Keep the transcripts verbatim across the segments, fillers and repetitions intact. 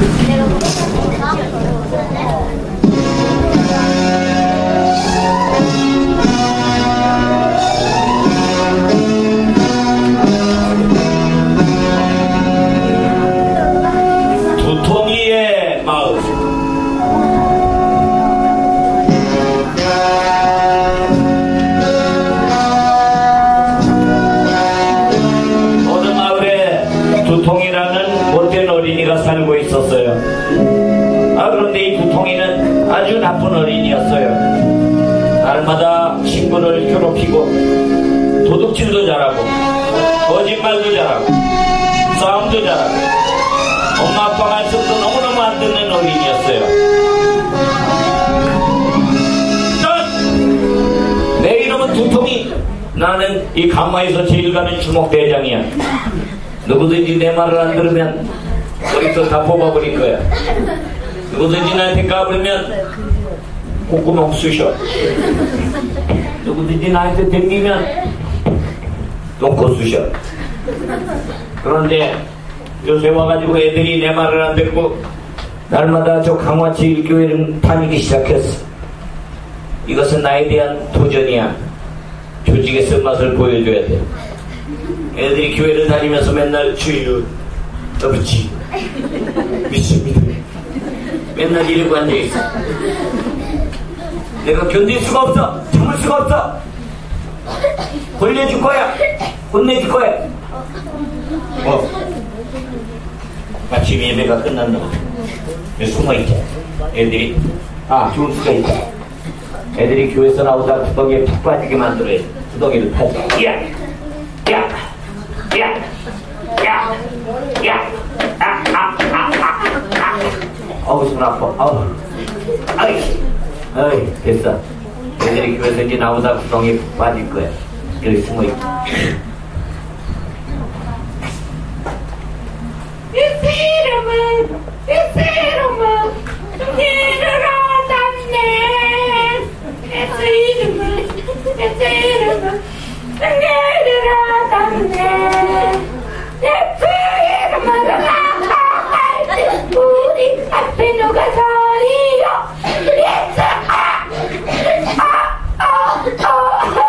두통이의 마음. 어느 마을에 두통이라는 못된 어린이가 살고 있었어요. 아, 그런데 이 두통이는 아주 나쁜 어린이였어요. 날마다 친구를 괴롭히고 도둑질도 잘하고 거짓말도 잘하고 싸움도 잘하고 엄마 아빠 말씀도 너무너무 안 듣는 어린이였어요. 짠! 내 이름은 두통이. 나는 이 강화에서 제일 가는 주먹대장이야. 누구든지 내 말을 안 들으면 머리도 다 뽑아버릴 거야. 누구든지 나한테 까불면 콧구멍 쑤셔. 누구든지 나한테 댕기면 똥꼬 쑤셔. 그런데 요새 와가지고 애들이 내 말을 안 듣고 날마다 저 강화 제일교회를 다니기 시작했어. 이것은 나에 대한 도전이야. 조직의 쓴맛을 보여줘야 돼. 애들이 교회를 다니면서 맨날 주여 아버지 믿습니다. 맨날 이러고 앉아있어. 내가 견딜 수가 없어. 참을 수가 없어. 혼내줄 거야. 혼내줄 거야. 어. 아침 예배가 끝났나? 숨어있자. 애들이 아 좋을 수가 있다. 애들이 교회에서 나오다 구덩이에 푹 빠지게 만들어야 돼. 구덩이를 파지. 야! 야! 야! 야! 야! 아! 아! 아! 아! 어우 손 아파. 어우. 아이! 어이 됐어. 애들이 교회에서 이제 나오다 구덩이에 푹 빠질 거야. 여기 숨어있자. 예수 이름은 예수 이름은 승리를 얻었네. 예수 이름은 예수 이름은 승리를 얻었네. 예수 이름은 나아갈 때 우리 앞에 누가 서리요. 예수 아! 아! 아! 아!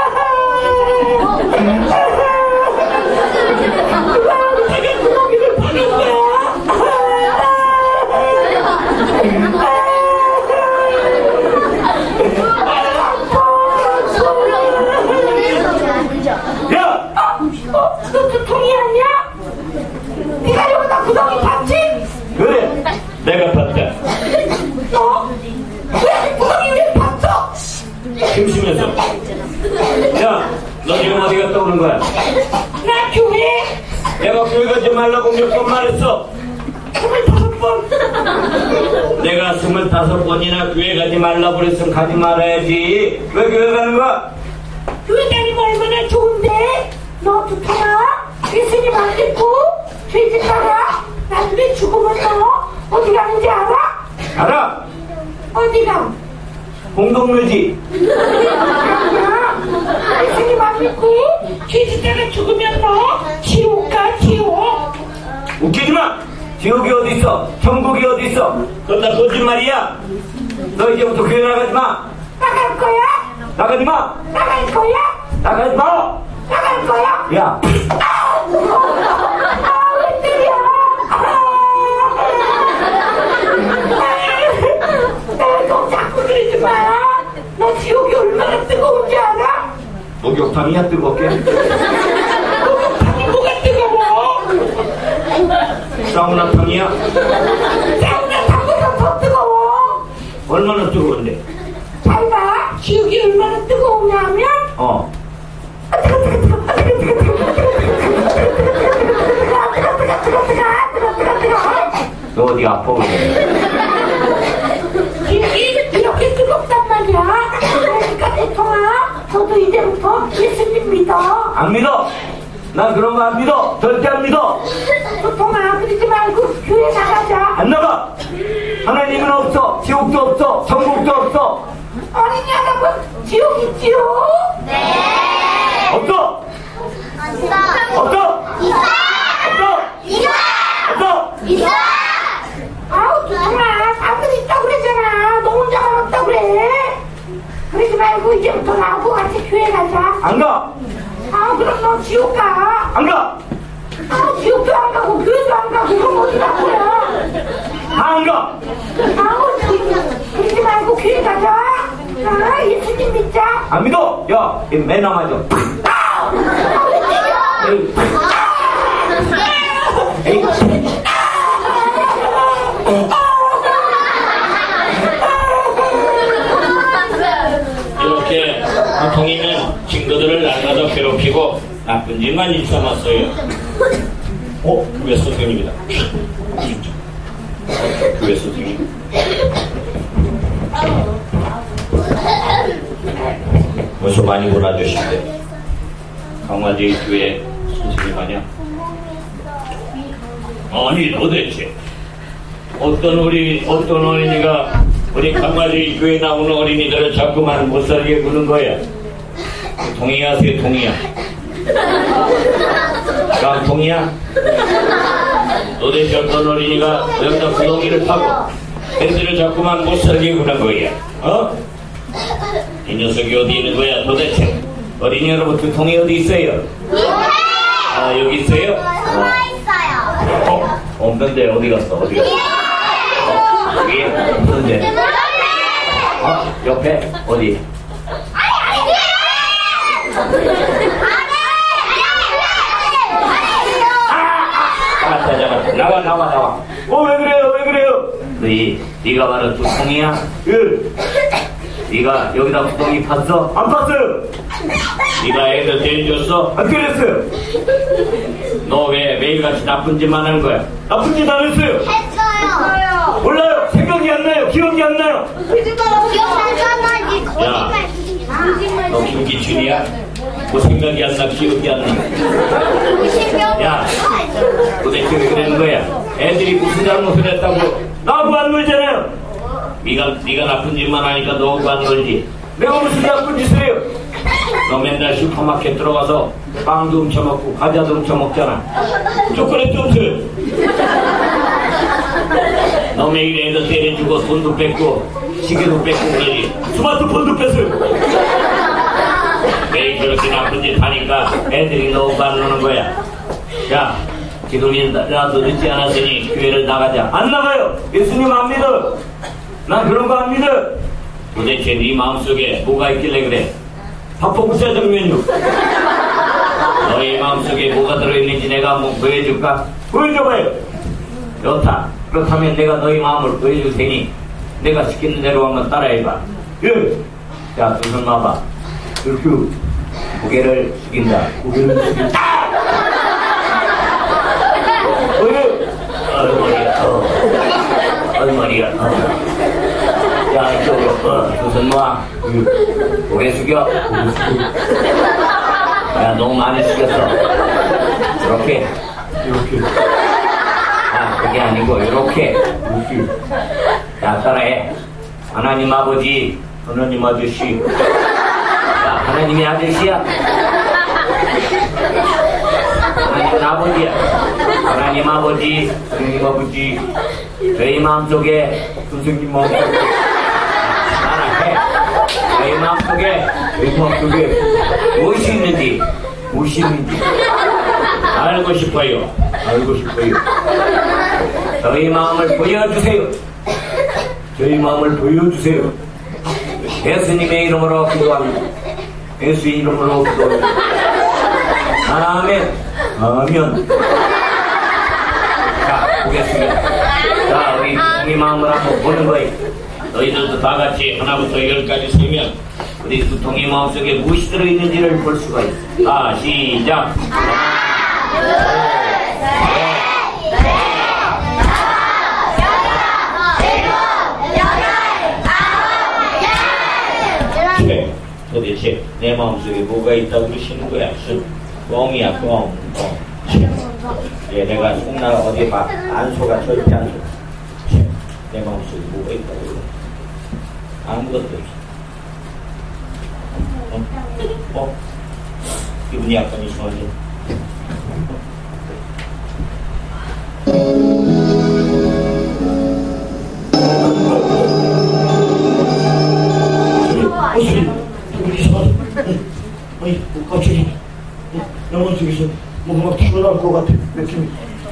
내가 봤다. 너? 왜 구덩이 왜 봤어? 심심해서. 야, 너 지금 어디 갔다 오는 거야? 나 교회. 내가 교회 가지 말라고 몇 번 말했어? 스물다섯 번. 내가 스물다섯 번이나 교회 가지 말라고 그랬으면 가지 말아야지. 왜 교회 가는 거야? 교회 다니면 얼마나 좋은데? 너 두통아? 예수님 안 믿고 죄짓다가 나중에 죽으면 너 어디 가는지 알아? 알아? 어디 가? 공동묘지. 아니야. 예수님 안 믿고 죄짓다가 죽으면 너 지옥 가, 지옥. 웃기지 마. 지옥이 어디 있어? 천국이 어디 있어? 그건 다 거짓말이야. 너 이제부터 교회 나가지 마. 나갈 거야? 나가지 마. 나갈 거야? 나가지 마. 나갈 거야? 야. 아, 왜 때려? 너 자꾸 그러지 마. 너 지옥이 얼마나 뜨거운지 알아? 목욕탕이야 뜨겁게. 목욕탕이 뭐가 뜨거워? 사우나탕이야? 사우나탕보다 더 뜨거워. 얼마나 뜨거운데? 잘 봐. 지옥이 얼마나 뜨거우냐면 어. 너 어디 아파 그래? 지옥이 이렇게 뜨겁단 말이야. 그러니까 대통아, 너도 이제부터 예수님 믿어. 안 믿어. 난 그런 거 안 믿어. 절대 안 믿어. 대통아, 그러지 말고 교회 나가자. 안 나가. 하나님은 없어. 지옥도 없어. 천국도 없어. 어린이 여러분, 지옥 있지요? 네. 없어. 없어. 없어. 있어. 없어. 있어. 없어. 있어. 말고 이제부터 나하고 같이 교회 가자. 안 가! 아, 그럼 너 지옥 가. 안 가! 아, 지옥도 안 가고 교회도 안 가고 그럼 어디 갈 거야? 안 가! 아우, 그러지 말고 교회 가자. 아, 예수님 믿자. 안 믿어! 야, 이 매너 맞아. 에이. 에이. 이렇게 보통이는 친구들을 날마다 괴롭히고 나쁜 짓만 일삼았어요. 어? 교회 선생님이다. 교회 선생님. 벌써 많이 본 아저씨인데 강화제이 교회 선생님 아니야? 아니 도대체 어떤 우리 어떤 어린이가 우리 강화제이 교회 나오는 어린이들을 자꾸만 못살게 구는 거야. 동의하세요? 동의야? 난 동의야? 도대체 어떤 어린이가 여기다 구덩이를 파고 애들을 자꾸만 못살게 구는 거야. 어? 이 녀석이 어디 있는 거야 도대체? 어린이 여러분 두통이 어디 있어요? 아 여기 있어요? 있어요. 어? 없는데 어디 갔어? 어디 갔어? 어? 여기? 없는데? 어? 옆에? 어디? 잡았다 잡았다 나와 나와 나와. 어 왜 그래요 왜 그래요? 너희 네가 바로 두통이야? 응. 네가 여기다 구덩이 팠어? 안 팠어요. 네가 애들 때려줬어? 안 때렸어요. 너 왜 매일같이 나쁜 짓만 하는 거야? 나쁜 짓 안 했어요. 했어요. 몰라요. 생각이 안 나요. 기억이 안 나요. 기억나잖아. 니 야, 거짓말. 너 김기춘이야? 뭐 생각이 안 나, 기억이 안 나. 야, 도대체 왜 그러는 거야? 애들이 무슨 잘못을 했다고? 나하고 안 놀잖아요. 네가 네가 나쁜 짓만 하니까 너하고 안 놀지. 내가 무슨 나쁜 짓을 해요? 너 맨날 슈퍼마켓 들어가서 빵도 훔쳐먹고 과자도 훔쳐먹잖아. 초콜릿도 훔쳐요. 너 매일 애들 때려주고 돈도 뺏고 시계도 뺏고 그러지. 스마트폰도 뺏어요. 매일 그렇게 나쁜 짓 하니까 애들이 너무 안 노는 거야. 야, 기도리라도 늦지 않았으니 교회를 나가자. 안 나가요. 예수님 안 믿어. 난 그런 거 안 믿어. 도대체 네 마음속에 뭐가 있길래 그래? 밥볶음짜장면요. 너의 마음속에 뭐가 들어있는지 내가 한번 보여줄까? 보여줘봐요. 좋다. 그렇다면 내가 너희 마음을 보여줄 테니 내가 시키는 대로 한번 따라해봐. 예. 자, 두 손 놔봐. 이렇게 고개를 숙인다. 고개를 숙인다. 어휴. 어휴 머리야. 어. 어휴 머리야. 어. 자, 이쪽으로 어, 두 손 놔. 고개 숙여. 고개 숙여. 야, 너무 많이 숙였어. 이렇게. 이렇게. 아, 그게 아니고 이렇게. 이렇게. 자, 따라해. 하나님 아버지, 하나님 아저씨. 자, 하나님이 아저씨야. 하나님은 아버지야. 하나님 아버지, 하나님 아버지. 저희 마음속에 선생님 마음속에 따라해. 저희 마음속에 저희 마음속에 무엇이 있는지 무엇이 있는지 알고 싶어요. 알고 싶어요. 저희 마음을 보여주세요. 저희 마음을 보여주세요. 예수님의 이름으로 기도합니다. 예수의 이름으로 기도합니다. 아멘. 아멘. 자, 보겠습니다. 자, 우리 두통이 마음을 한번 보는 거예요. 너희들도 다 같이 하나부터 열까지 세면 우리 두통이 마음속에 무엇이 들어있는지를 볼 수가 있어. 자, 시작. 도대체 내 마음속에 뭐가 있다고 그러시는 거야? 뻥이야, 뻥. 뻥. 예, 내가 속나 어디 봐. 안 속아, 절대 안 속아. 내 마음속에 뭐가 있다고 그래. 아무것도 없어. 어? 어? 기분이 약간 이상하지? 무슨 뭔가 튀어나올 것 같아, 느낌이.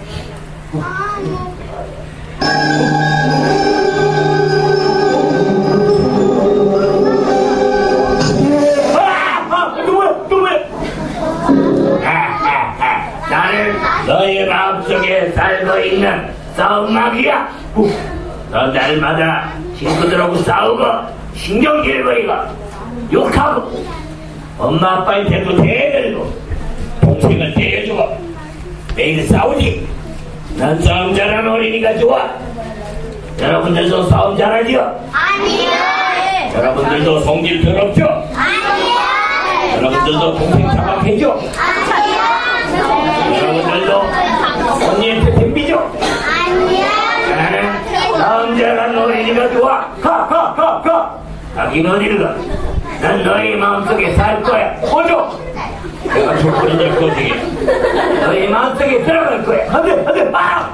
나는 너의 마음속에 살고 있는 싸움막이야. 너 날마다 친구들하고 싸우고 신경질 부리고 욕하고 엄마 아빠한테도 대들고 동생을 대해주고 매일 싸우지. 난 싸움 잘하는 어린이가 좋아. 여러분들도 싸움 잘하지요? 아니요. 여러분들도 성질 더럽죠? 아니요. 여러분들도 동생 자박해줘? 아니요. 여러분들도 언니한테 덤비죠? 아니요. 나는 싸움 잘하는 어린이가 좋아. 가! 가! 가! 가! 가긴 어디를 가? 난 너의 마음속에 살 거야. 꺼져! 내가 조건이 될 거지. 너의 마음속에 들어갈 거야. 안 돼! 안 돼! 아!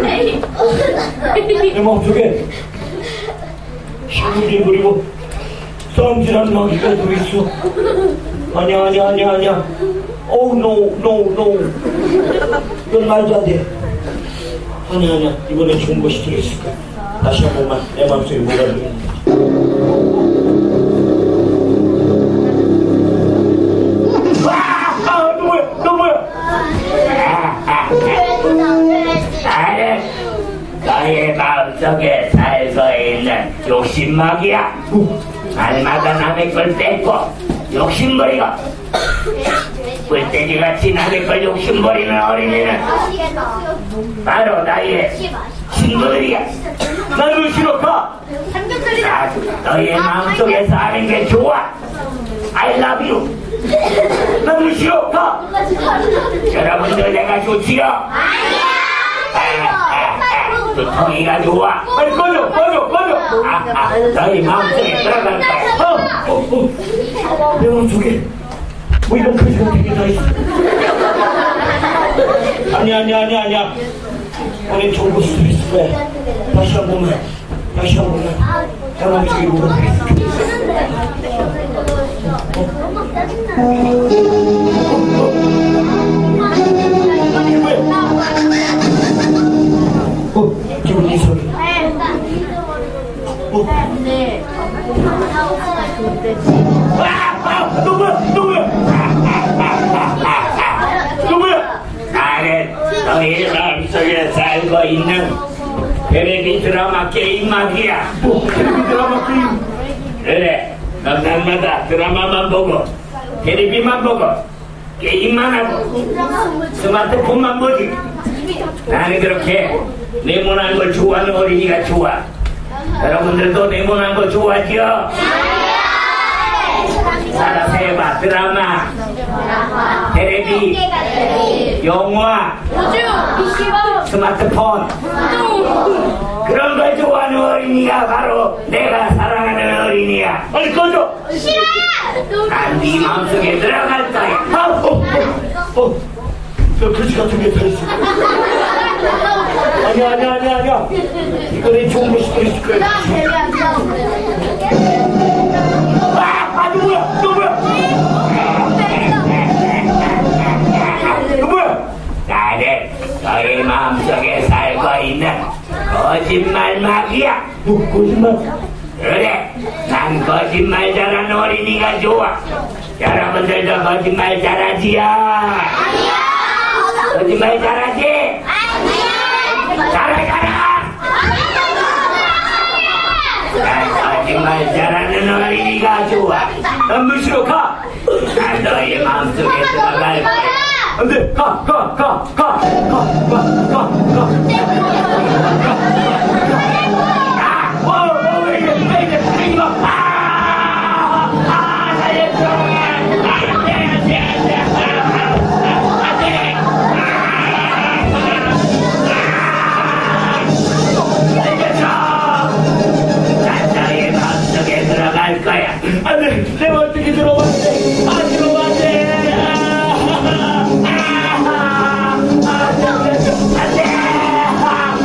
내 마음속에 신경질 부리고 싸움질하는 마귀가 들어있어. 아니야 아니야 아니야 아니야. Oh no no no. 이건 말도 안 돼. 아니야 아니야. 이번에 좋은 것이 들어있을 거야. 다시 한 번만 내 마음속에 뭐가 들어있는지. 나는 너의 마음속에 살고 있는 욕심막이야. 날마다 남의 걸 뺏고 욕심부리고 뿔떼기같이 남의 걸 욕심부리는 어린이는 바로 나의 친구들이야. 나를 싫어 가. 너의 마음속에 사는 게 좋아. I love you. 나를 싫어 가. 여러분들 내가 좋지요? 두통이가 좋아. 빨리 꺼져 꺼져 꺼져. 아, 아, 너희 마음속에 들어갈 거야. 어, 어, 어. 내 마음속에 뭐 이런 거지가 되게 다 있어. 아니야 아니야 아니야 아니야. 오늘 좋은 곳이 들어있을 거야. 다시 한 번만 다시 한 번만 내 마음속에 뭐가 들어있어. 어, 기분 이상해. 어? 아, 아, 너 뭐야, 너 뭐야? 너 뭐야? 나는 너의 마음속에 살고 있는 텔레비 드라마 게임막이야. 뭐, 텔레비 드라마 게임? 그래, 넌 날마다 드라마만 보고 텔레비만 보고 게임만 하고 스마트폰만 보지. 나는 그렇게 네모난 걸 좋아하는 어린이가 좋아. 여러분들도 네모난 거 좋아하죠? 따라서 해봐. 드라마, 텔레비, 영화, 스마트폰, 그런 걸 좋아하는 어린이가 바로 내가 사랑하는 어린이야. 빨리 꺼줘. 싫어요. 난 네 마음속에 들어갈 거야. 아, 어, 어, 어. 저 글씨 같은 게 들어있어. 아니야 아니야 아니야 아니야. 이거는 좋은 것이 들어있을 거야. 아, 아, 누구야? 누구야? 누구야? 나는 너의 마음속에 살고 있는 거짓말막이야. 뭐 거짓말? 그래, 난 거짓말 잘하는 어린이가 좋아. 여러분들도 거짓말 잘하지요? 아니요. 거짓말 잘하지? 아니요. 잘해 잘해. 난 거짓말 잘하는 어린이가 좋아. 난 무시로 가. 난 너의 마음속에 들어갈 거야. 안돼. 가 가 가 가 가 가 가 가. 아, 어, 왜 이래? 왜 이래? 왜 이래? 아, 아, 살려줘. 들어갈 거야. 안 돼! 내가 어떻게 들어왔대? 안 들어왔대! 안 돼! 안 돼!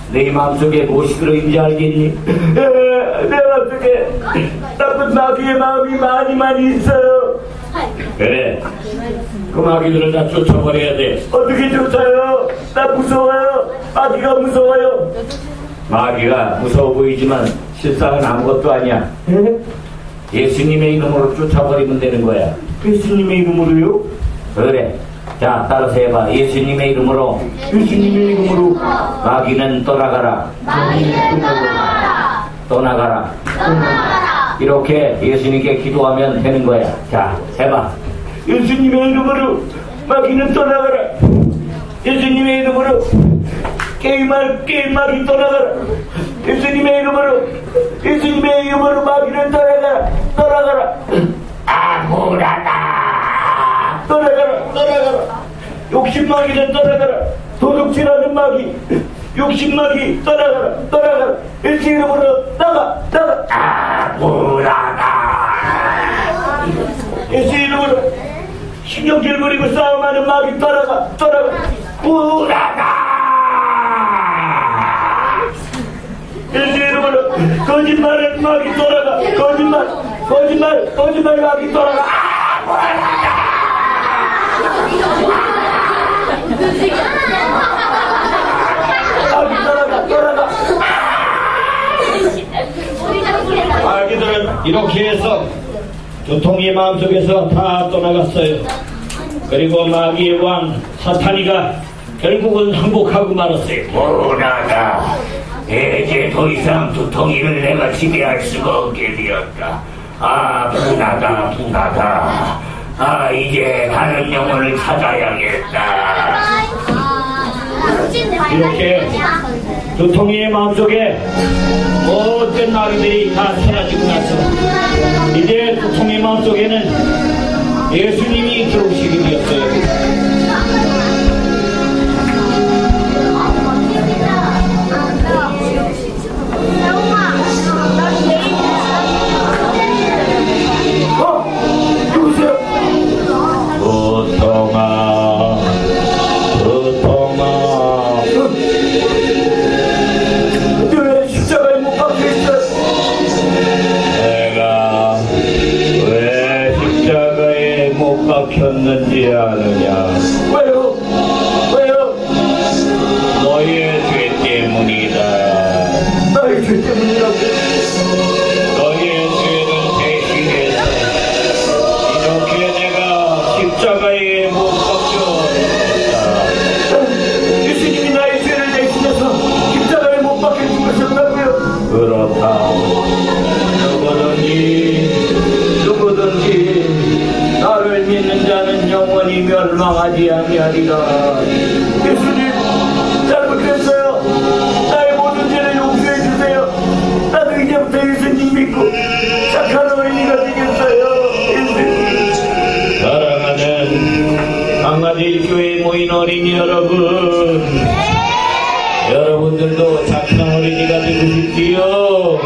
내 마음속에 무엇이 들어있는지 알겠니? 에, 내 마음속에 나쁜 마귀의 마음이 많이 많이 있어요. 그래, 그 마귀들을 다 쫓아버려야 돼. 어떻게 쫓아요? 나 무서워요. 마귀가 무서워요. 마귀가 무서워 보이지만 실상은 아무것도 아니야. 에? 예수님의 이름으로 쫓아버리면 되는 거야. 예수님의 이름으로요? 그래. 자, 따라서 해봐. 예수님의 이름으로. 예수님의 이름으로. 마귀는 떠나가라. 마귀는 떠나가라. 떠나가라. 떠나가라. 이렇게 예수님께 기도하면 되는 거야. 자, 해봐. 예수님의 이름으로 마귀는 떠나가라. 예수님의 이름으로 게임할 게임마귀 떠나가라. 예수님의 이름으로 예수님의 이름으로 마귀는 떠나가라. 떠나가라. 아무라다. 떠나가라. 떠나가라. 욕심마귀는 떠나가라. 도둑질하는 마귀, 욕심마귀 떠나가라. 떠나가라. 예수 이름으로 나가. 나가. 아무라다. 예수 이름으로 신경질 부리고 싸움하는 마귀 떠나가. 떠나가. 무라다. 예수 이름으로 거짓말하는 마귀 떠나가. 거짓말 거짓말 거짓말 마귀 떠나가. 아, 무라다. 마귀 떠나가. 떠나가. 마귀들은 이렇게 해서 두통이의 마음속에서 다 떠나갔어요. 그리고 마귀의 왕 사탄이가 결국은 항복하고 말았어요. 무라다. 이제 더 이상 두통이를 내가 지배할 수가 없게 되었다. 아, 분하다, 분하다. 아, 이제 다른 영혼을 찾아야겠다. 이렇게 두통이의 마음속에 모든 마귀들이 다 사라지고 나서 이제 두통이의 마음속에는 예수님이 들어오시게 되었어요. 두통아, 두통아, 왜 십자가에 못 박혀있어? 내가 왜 십자가에 못 박혔는지 아느냐? 왜요? 왜요? 너의 죄 때문이다. 나의 죄 때문이라고. 너의 죄를 대신해서 이렇게 내가 십자가에 못 박혔다. 예수님이 나의 죄를 대신해서 십자가에 못 박혀 죽으셨다고요? 그렇다. 누구든지 누구든지 나를 믿는 자는 영원히 멸망하지 아니하리라. 예수님, 잘못했어요. 나의 모든 죄를 용서해 주세요. 나도 이제부터 예수님 믿고 착한 어린이가 되겠어요. 예수님. 사랑하는 강아지 교회에 모인 어린이 여러분, 여러분들도 착한 어린이가 되고 싶지요?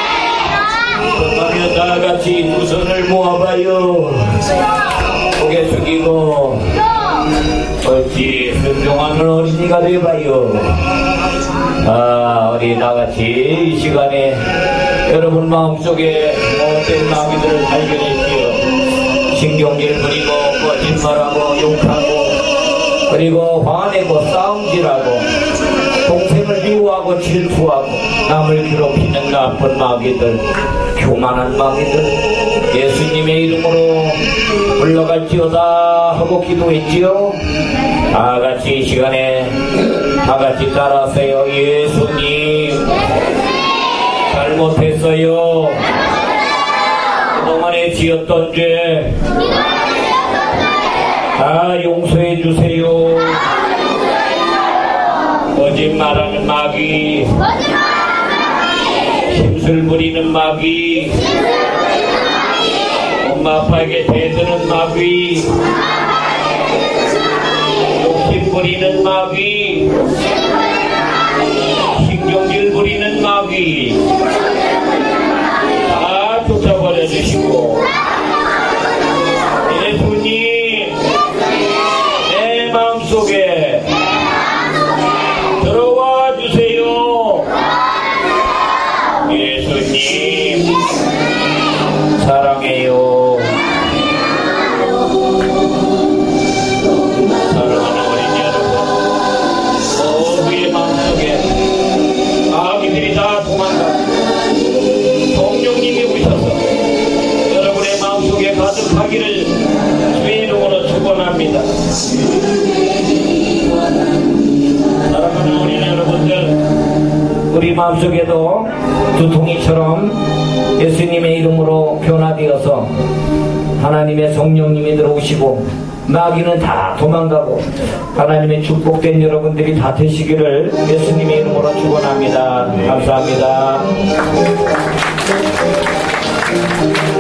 그러면 다같이 두 손을 모아봐요. 고개 숙이고 옳지, 순종하는 어린이가 되어봐요. 아, 우리 다같이 이 시간에 여러분 마음속에 못된 마귀들을 발견했지요. 신경질 부리고 거짓말하고 욕하고 그리고 화내고 싸움질하고 동생을 미워하고 질투하고 남을 괴롭히는 나쁜 마귀들, 교만한 마귀들 예수님의 이름으로 물러갈지어다 하고 기도했지요. 다같이 이 시간에 다같이 따라하세요. 예수님, 잘못했어요. 그동안에 지었던 죄 다 용서해 주세요. 거짓말하는 마귀, 힘술 부리는 마귀, 엄마 아빠에게 대드는 마귀, 욕심 부리는 마귀, 신경질 부리는 마귀 다 쫓아버려 주시고, 예수님 내 마음속에 들어와 주세요. 변화하기를 주의 이름으로 축원합니다. 사랑하는 어린이 여러분들, 우리 마음속에도 두통이처럼 예수님의 이름으로 변화되어서 하나님의 성령님이 들어오시고 마귀는 다 도망가고 하나님의 축복된 여러분들이 다 되시기를 예수님의 이름으로 축원합니다. 감사합니다.